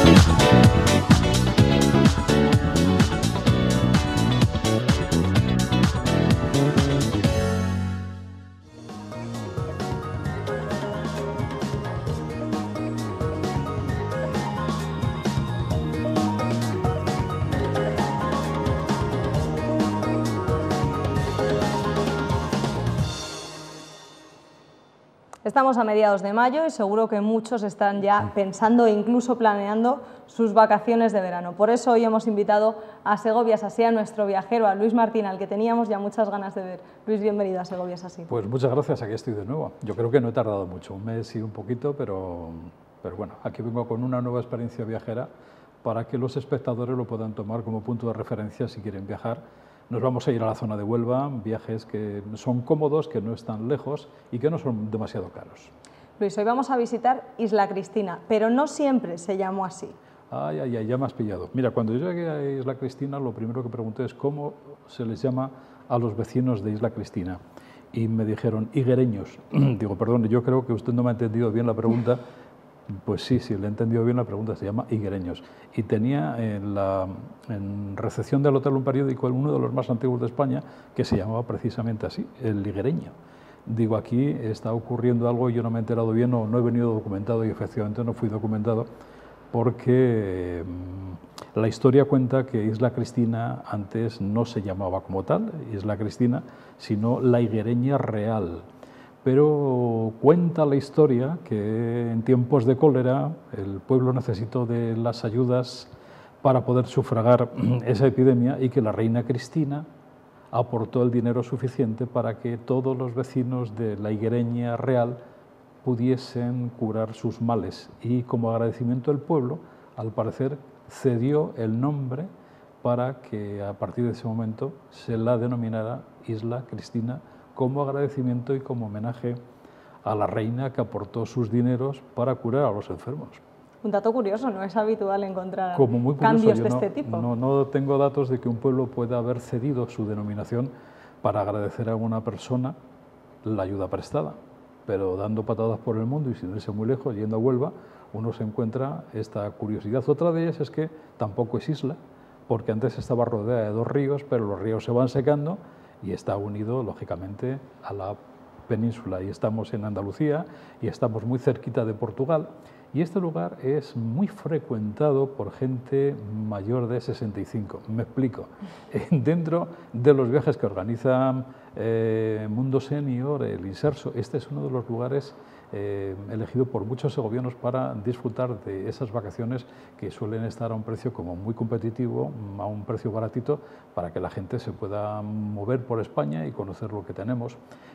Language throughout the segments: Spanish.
Estamos a mediados de mayo y seguro que muchos están ya pensando e incluso planeando sus vacaciones de verano. Por eso hoy hemos invitado a Segovia Sasí, a nuestro viajero, a Luis Martín, al que teníamos ya muchas ganas de ver. Luis, bienvenido a Segovia Sasí. Pues muchas gracias, aquí estoy de nuevo. Yo creo que no he tardado mucho, un mes y un poquito, pero bueno, aquí vengo con una nueva experiencia viajera para que los espectadores lo puedan tomar como punto de referencia si quieren viajar. Nos vamos a ir a la zona de Huelva, viajes que son cómodos, que no están lejos y que no son demasiado caros. Luis, hoy vamos a visitar Isla Cristina, pero no siempre se llamó así. Ay, ay, ay, ya me has pillado. Mira, cuando yo llegué a Isla Cristina, lo primero que pregunté es cómo se les llama a los vecinos de Isla Cristina. Y me dijeron, higuereños. Digo, perdón, yo creo que usted no me ha entendido bien la pregunta. Pues sí, le he entendido bien la pregunta, se llama higuereños. Y tenía en recepción del hotel un periódico, uno de los más antiguos de España, que se llamaba precisamente así, el higuereño. Digo, aquí está ocurriendo algo y yo no me he enterado bien, no he venido documentado y efectivamente no fui documentado, porque la historia cuenta que Isla Cristina antes no se llamaba como tal, Isla Cristina, sino la Higuereña Real. Pero cuenta la historia que en tiempos de cólera el pueblo necesitó de las ayudas para poder sufragar esa epidemia y que la reina Cristina aportó el dinero suficiente para que todos los vecinos de la Higuereña Real pudiesen curar sus males. Y como agradecimiento el pueblo, al parecer, cedió el nombre para que a partir de ese momento se la denominara Isla Cristina, como agradecimiento y como homenaje a la reina que aportó sus dineros para curar a los enfermos. Un dato curioso, no es habitual encontrar cambios de este tipo. No tengo datos de que un pueblo pueda haber cedido su denominación para agradecer a una persona la ayuda prestada, pero dando patadas por el mundo y sin irse muy lejos, yendo a Huelva, uno se encuentra esta curiosidad. Otra de ellas es que tampoco es isla, porque antes estaba rodeada de dos ríos, pero los ríos se van secando y está unido, lógicamente, a la península. Y estamos en Andalucía y estamos muy cerquita de Portugal. Y este lugar es muy frecuentado por gente mayor de 65. Me explico. Dentro de los viajes que organiza Mundo Senior, el Inserso, este es uno de los lugares elegido por muchos segovianos para disfrutar de esas vacaciones que suelen estar a un precio como muy competitivo, a un precio baratito, para que la gente se pueda mover por España y conocer lo que tenemos.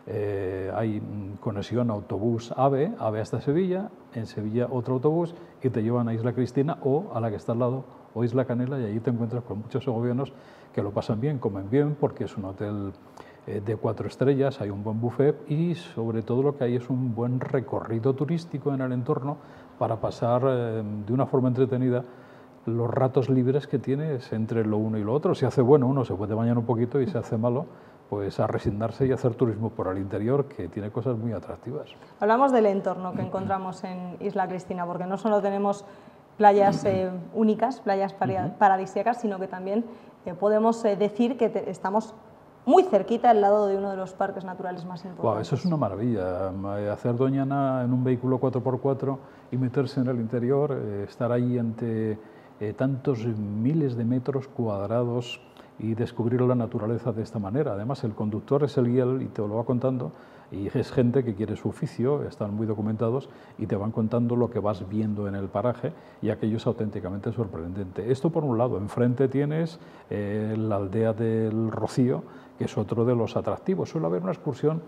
Hay conexión autobús AVE hasta Sevilla, en Sevilla otro autobús y te llevan a Isla Cristina o a la que está al lado, o Isla Canela, y allí te encuentras con muchos segovianos que lo pasan bien, comen bien, porque es un hotel de 4 estrellas, hay un buen buffet y sobre todo lo que hay es un buen recorrido turístico en el entorno para pasar de una forma entretenida los ratos libres que tienes entre lo uno y lo otro. Si hace bueno uno se puede bañar un poquito y si hace malo pues a resignarse y hacer turismo por el interior, que tiene cosas muy atractivas. Hablamos del entorno que encontramos en Isla Cristina, porque no solo tenemos playas únicas, playas paradisíacas, sino que también podemos decir que estamos muy cerquita al lado de uno de los parques naturales más importantes. Wow, eso es una maravilla, hacer Doñana en un vehículo 4x4 y meterse en el interior, estar ahí ante tantos miles de metros cuadrados y descubrir la naturaleza de esta manera. Además, el conductor es el guía y te lo va contando, y es gente que quiere su oficio, están muy documentados y te van contando lo que vas viendo en el paraje, y aquello es auténticamente sorprendente. Esto por un lado. Enfrente tienes la aldea del Rocío, que es otro de los atractivos. Suele haber una excursión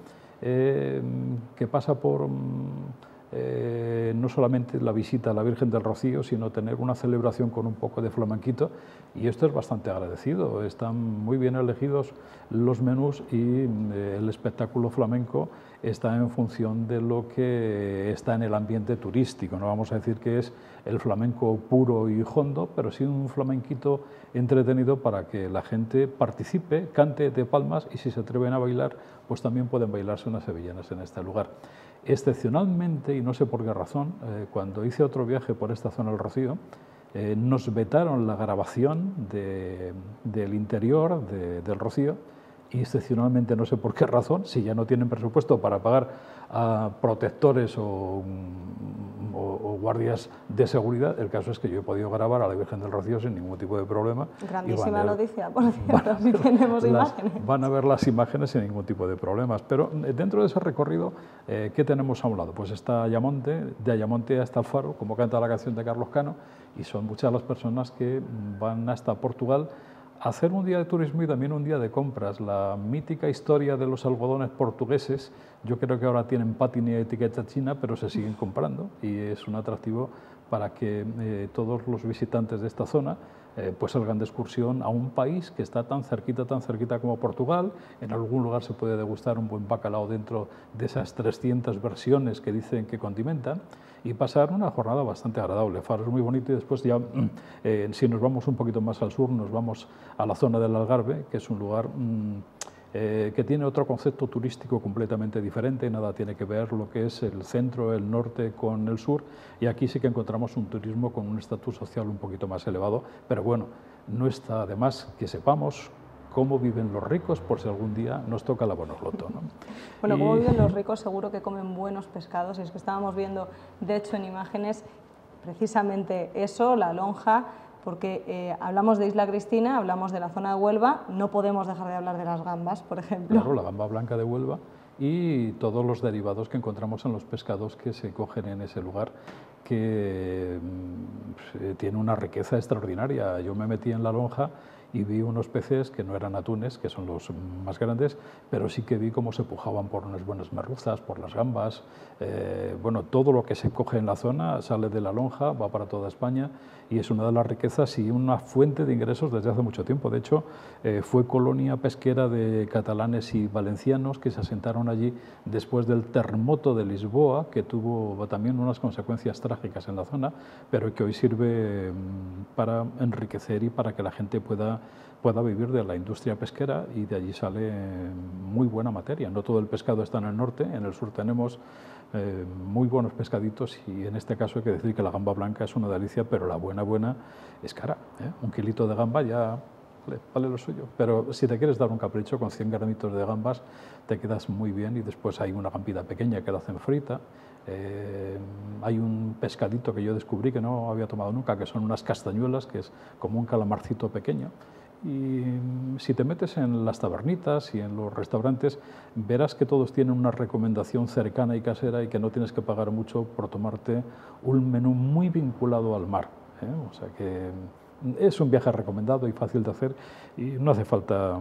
que pasa por no solamente la visita a la Virgen del Rocío, sino tener una celebración con un poco de flamenquito, y esto es bastante agradecido. Están muy bien elegidos los menús y el espectáculo flamenco está en función de lo que está en el ambiente turístico. No vamos a decir que es el flamenco puro y hondo, pero sí un flamenquito entretenido para que la gente participe, cante de palmas, y si se atreven a bailar, pues también pueden bailarse unas sevillanas en este lugar. Excepcionalmente, y no sé por qué razón, cuando hice otro viaje por esta zona del Rocío, nos vetaron la grabación del interior del Rocío y excepcionalmente, no sé por qué razón, si ya no tienen presupuesto para pagar a protectores o guardias de seguridad, el caso es que yo he podido grabar a la Virgen del Rocío sin ningún tipo de problema. Grandísima noticia, por cierto, si tenemos imágenes. Van a ver las imágenes sin ningún tipo de problemas, pero dentro de ese recorrido, ¿qué tenemos a un lado? Pues está Ayamonte, de Ayamonte hasta el Faro, como canta la canción de Carlos Cano, y son muchas las personas que van hasta Portugal a hacer un día de turismo y también un día de compras. La mítica historia de los algodones portugueses, yo creo que ahora tienen patina y etiqueta china, pero se siguen comprando y es un atractivo para que todos los visitantes de esta zona pues salgan de excursión a un país que está tan cerquita como Portugal. En algún lugar se puede degustar un buen bacalao dentro de esas 300 versiones que dicen que condimentan y pasar una jornada bastante agradable. Faro es muy bonito y después ya, si nos vamos un poquito más al sur, nos vamos a la zona del Algarve, que es un lugar que tiene otro concepto turístico completamente diferente, nada tiene que ver lo que es el centro, el norte con el sur, y aquí sí que encontramos un turismo con un estatus social un poquito más elevado, pero bueno, no está de más que sepamos cómo viven los ricos por si algún día nos toca la Bonoloto, ¿no? Bueno, cómo viven los ricos, seguro que comen buenos pescados, y es que estábamos viendo, de hecho, en imágenes, precisamente eso, la lonja, porque hablamos de Isla Cristina, hablamos de la zona de Huelva, no podemos dejar de hablar de las gambas, por ejemplo. Claro, la gamba blanca de Huelva y todos los derivados que encontramos en los pescados que se cogen en ese lugar, que tiene una riqueza extraordinaria. Yo me metí en la lonja y vi unos peces que no eran atunes, que son los más grandes, pero sí que vi cómo se pujaban por unas buenas merluzas, por las gambas. Bueno, todo lo que se coge en la zona sale de la lonja, va para toda España y es una de las riquezas y una fuente de ingresos desde hace mucho tiempo. De hecho, fue colonia pesquera de catalanes y valencianos que se asentaron allí después del terremoto de Lisboa, que tuvo también unas consecuencias trágicas en la zona, pero que hoy sirve para enriquecer y para que la gente pueda vivir de la industria pesquera, y de allí sale muy buena materia. No todo el pescado está en el norte, en el sur tenemos muy buenos pescaditos y en este caso hay que decir que la gamba blanca es una delicia, pero la buena es cara, ¿eh? Un kilito de gamba ya vale lo suyo, pero si te quieres dar un capricho con 100 granitos de gambas te quedas muy bien, y después hay una gambita pequeña que la hacen frita. Hay un pescadito que yo descubrí que no había tomado nunca, que son unas castañuelas, que es como un calamarcito pequeño. Y si te metes en las tabernitas y en los restaurantes, verás que todos tienen una recomendación cercana y casera y que no tienes que pagar mucho por tomarte un menú muy vinculado al mar, ¿eh? O sea que es un viaje recomendado y fácil de hacer y no hace falta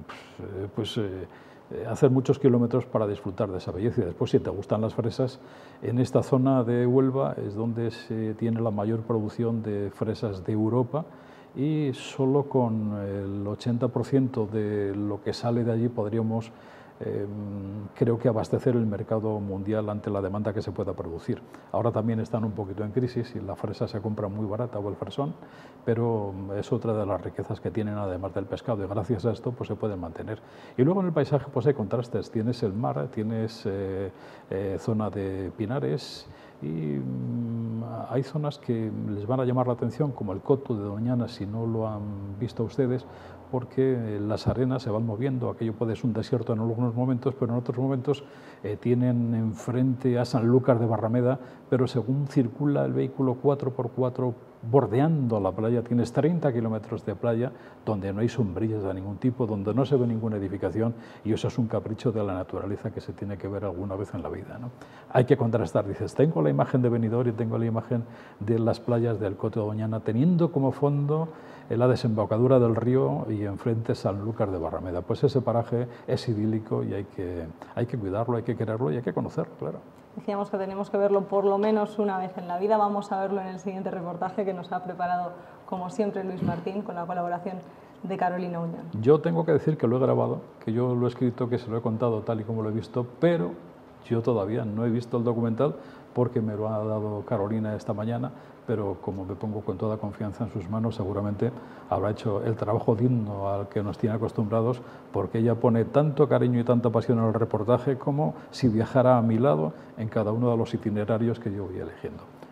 hacer muchos kilómetros para disfrutar de esa belleza. Y después, si te gustan las fresas, en esta zona de Huelva es donde se tiene la mayor producción de fresas de Europa, y solo con el 80% de lo que sale de allí podríamos, creo que, abastecer el mercado mundial ante la demanda que se pueda producir. Ahora también están un poquito en crisis y la fresa se compra muy barata, o el fresón, pero es otra de las riquezas que tienen además del pescado, y gracias a esto pues se pueden mantener. Y luego en el paisaje pues hay contrastes, tienes el mar, tienes zona de pinares, y hay zonas que les van a llamar la atención, como el Coto de Doñana, si no lo han visto ustedes, porque las arenas se van moviendo. Aquello puede ser un desierto en algunos momentos, pero en otros momentos tienen enfrente a Sanlúcar de Barrameda, pero según circula el vehículo 4x4 bordeando la playa, tienes 30 kilómetros de playa donde no hay sombrillas de ningún tipo, donde no se ve ninguna edificación, y eso es un capricho de la naturaleza que se tiene que ver alguna vez en la vida, ¿no? Hay que contrastar, dices, tengo la imagen de Benidorm y tengo la imagen de las playas del Coto de Doñana, teniendo como fondo la desembocadura del río y enfrente Sanlúcar de Barrameda. Pues ese paraje es idílico y hay que cuidarlo, hay que quererlo y hay que conocerlo, claro. Decíamos que tenemos que verlo por lo menos una vez en la vida. Vamos a verlo en el siguiente reportaje que nos ha preparado, como siempre, Luis Martín, con la colaboración de Carolina Uñón. Yo tengo que decir que lo he grabado, que yo lo he escrito, que se lo he contado tal y como lo he visto, pero yo todavía no he visto el documental porque me lo ha dado Carolina esta mañana, pero como me pongo con toda confianza en sus manos, seguramente habrá hecho el trabajo digno al que nos tiene acostumbrados, porque ella pone tanto cariño y tanta pasión en el reportaje como si viajara a mi lado en cada uno de los itinerarios que yo voy eligiendo.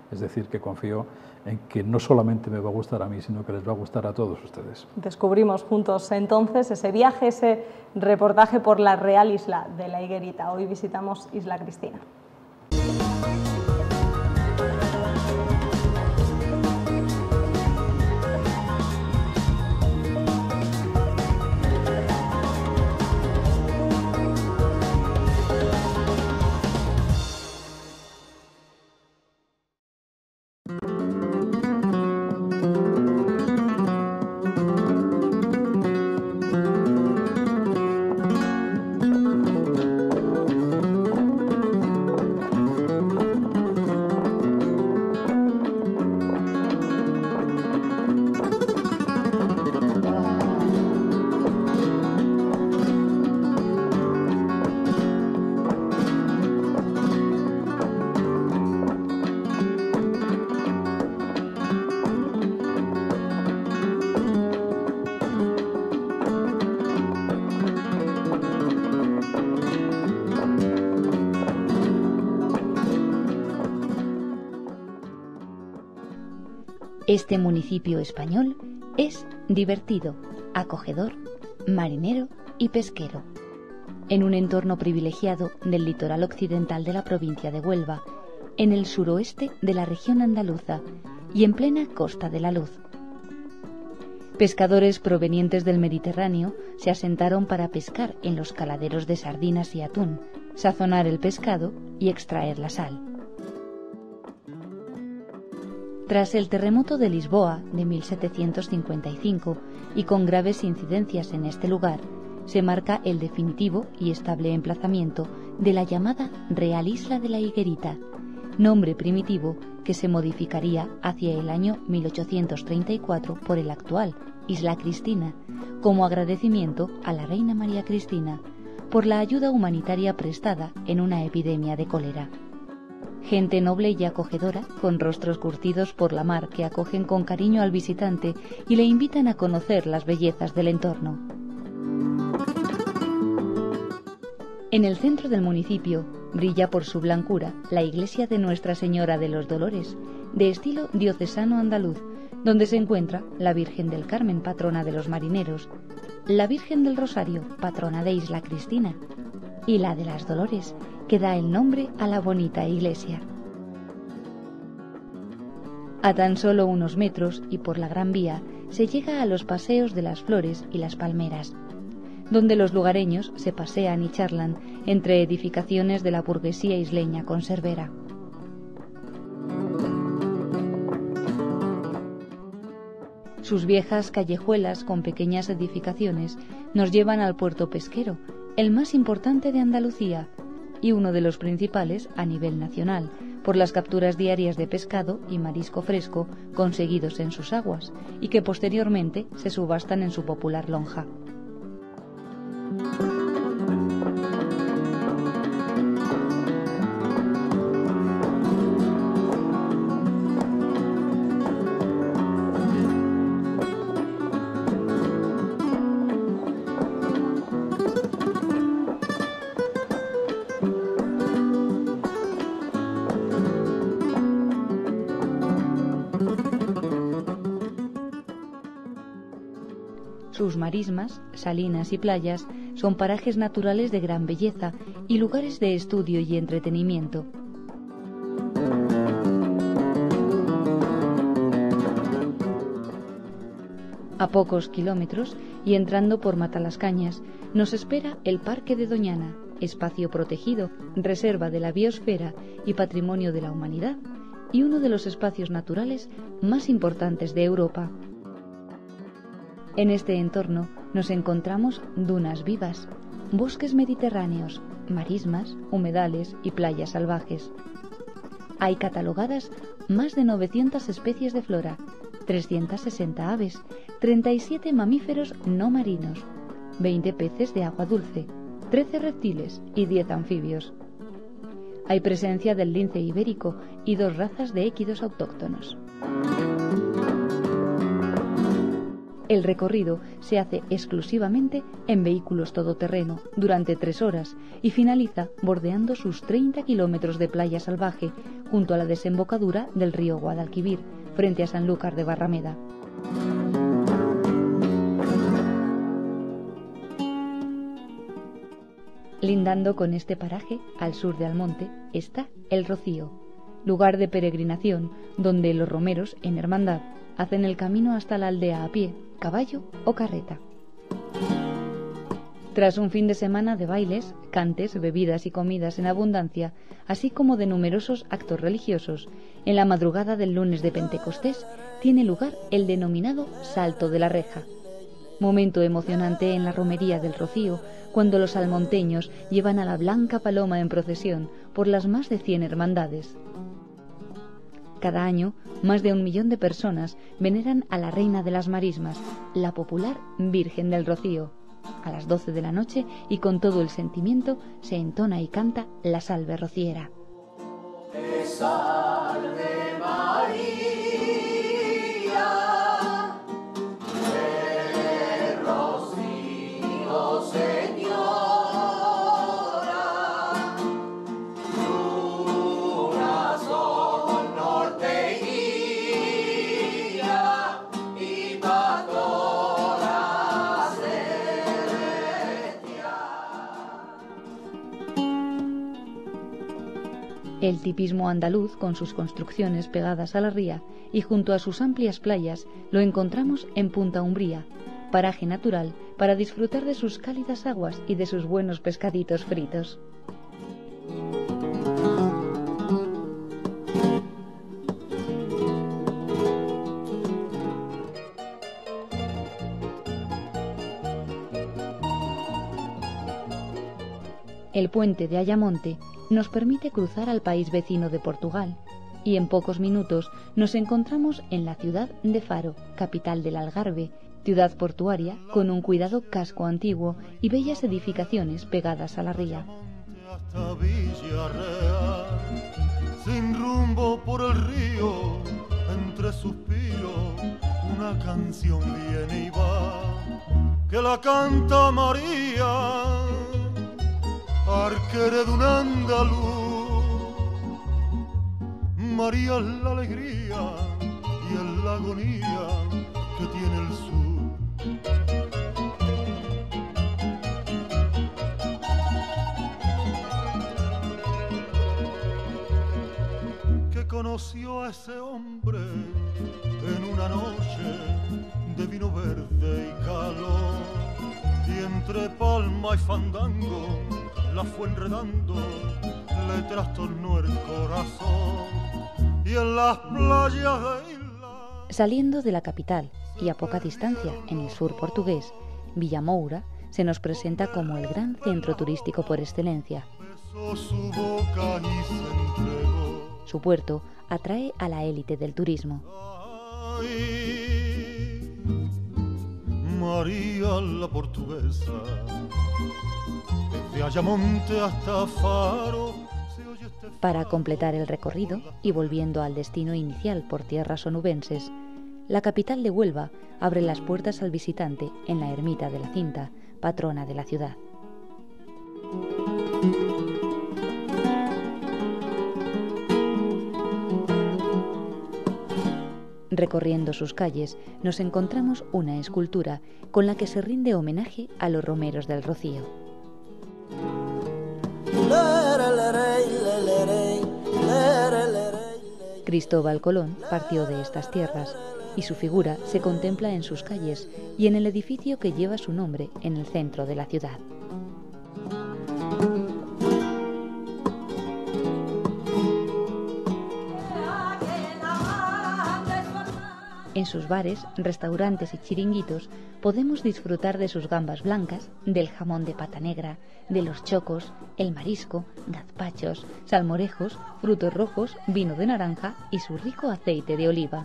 Es decir, que confío en que no solamente me va a gustar a mí, sino que les va a gustar a todos ustedes. Descubrimos juntos entonces ese viaje, ese reportaje por la Real Isla de la Higuerita. Hoy visitamos Isla Cristina. Este municipio español es divertido, acogedor, marinero y pesquero. En un entorno privilegiado del litoral occidental de la provincia de Huelva, en el suroeste de la región andaluza y en plena Costa de la Luz. Pescadores provenientes del Mediterráneo se asentaron para pescar en los caladeros de sardinas y atún, sazonar el pescado y extraer la sal. Tras el terremoto de Lisboa de 1755 y con graves incidencias en este lugar, se marca el definitivo y estable emplazamiento de la llamada Real Isla de la Higuerita, nombre primitivo que se modificaría hacia el año 1834 por el actual Isla Cristina, como agradecimiento a la reina María Cristina por la ayuda humanitaria prestada en una epidemia de cólera. Gente noble y acogedora, con rostros curtidos por la mar, que acogen con cariño al visitante y le invitan a conocer las bellezas del entorno. En el centro del municipio brilla por su blancura la iglesia de Nuestra Señora de los Dolores, de estilo diocesano andaluz, donde se encuentra la Virgen del Carmen, patrona de los marineros, la Virgen del Rosario, patrona de Isla Cristina, y la de las Dolores, que da el nombre a la bonita iglesia. A tan solo unos metros y por la Gran Vía se llega a los paseos de las flores y las palmeras, donde los lugareños se pasean y charlan entre edificaciones de la burguesía isleña conservera. Sus viejas callejuelas con pequeñas edificaciones nos llevan al puerto pesquero, el más importante de Andalucía y uno de los principales a nivel nacional, por las capturas diarias de pescado y marisco fresco conseguidos en sus aguas y que posteriormente se subastan en su popular lonja. Sus marismas, salinas y playas son parajes naturales de gran belleza y lugares de estudio y entretenimiento. A pocos kilómetros y entrando por Matalascañas nos espera el Parque de Doñana, espacio protegido, reserva de la biosfera y patrimonio de la humanidad, y uno de los espacios naturales más importantes de Europa. En este entorno nos encontramos dunas vivas, bosques mediterráneos, marismas, humedales y playas salvajes. Hay catalogadas más de 900 especies de flora, 360 aves, 37 mamíferos no marinos, 20 peces de agua dulce, 13 reptiles y 10 anfibios. Hay presencia del lince ibérico y 2 razas de équidos autóctonos. El recorrido se hace exclusivamente en vehículos todoterreno durante 3 horas y finaliza bordeando sus 30 kilómetros de playa salvaje junto a la desembocadura del río Guadalquivir, frente a Sanlúcar de Barrameda. Lindando con este paraje, al sur de Almonte, está El Rocío, lugar de peregrinación donde los romeros, en hermandad, hacen el camino hasta la aldea a pie, caballo o carreta. Tras un fin de semana de bailes, cantes, bebidas y comidas en abundancia, así como de numerosos actos religiosos, en la madrugada del lunes de Pentecostés tiene lugar el denominado Salto de la Reja. Momento emocionante en la romería del Rocío, cuando los almonteños llevan a la Blanca Paloma en procesión por las más de 100 hermandades. Cada año, más de 1 millón de personas veneran a la Reina de las Marismas, la popular Virgen del Rocío. A las 12 de la noche, y con todo el sentimiento, se entona y canta la salve rociera. Salve María, del Rocío, Señora, tu razón norte guía y pastora celestial. El tipismo andaluz, con sus construcciones pegadas a la ría y junto a sus amplias playas, lo encontramos en Punta Umbría, paraje natural para disfrutar de sus cálidas aguas y de sus buenos pescaditos fritos. El puente de Ayamonte nos permite cruzar al país vecino de Portugal y en pocos minutos nos encontramos en la ciudad de Faro, capital del Algarve, ciudad portuaria con un cuidado casco antiguo y bellas edificaciones pegadas a la ría. Hasta Villarreal, sin rumbo por el río, entre suspiros, una canción viene y va, que la canta María, arquera de un andaluz. María es la alegría y es la agonía que tiene el sur. Que conoció a ese hombre en una noche de vino verde y calor, y entre palma y fandango la fue enredando, le trastornó el corazón, y en las playas de isla. Saliendo de la capital y a poca distancia en el sur portugués, Villamoura se nos presenta como el gran centro turístico por excelencia. Besó su boca y se entregó. Su puerto atrae a la élite del turismo. Ay, María la portuguesa, desde Ayamonte hasta Faro. Para completar el recorrido y volviendo al destino inicial por tierras onubenses, la capital de Huelva abre las puertas al visitante en la ermita de la Cinta, patrona de la ciudad. Recorriendo sus calles nos encontramos una escultura con la que se rinde homenaje a los romeros del Rocío. Cristóbal Colón partió de estas tierras y su figura se contempla en sus calles y en el edificio que lleva su nombre en el centro de la ciudad. En sus bares, restaurantes y chiringuitos podemos disfrutar de sus gambas blancas, del jamón de pata negra, de los chocos, el marisco, gazpachos, salmorejos, frutos rojos, vino de naranja y su rico aceite de oliva.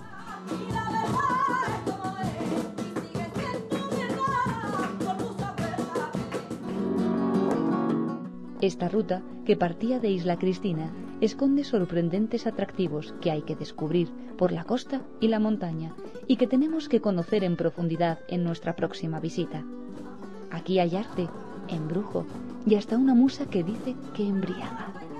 Esta ruta, que partía de Isla Cristina, esconde sorprendentes atractivos que hay que descubrir por la costa y la montaña, y que tenemos que conocer en profundidad en nuestra próxima visita. Aquí hay arte, embrujo y hasta una musa que dice que embriaga.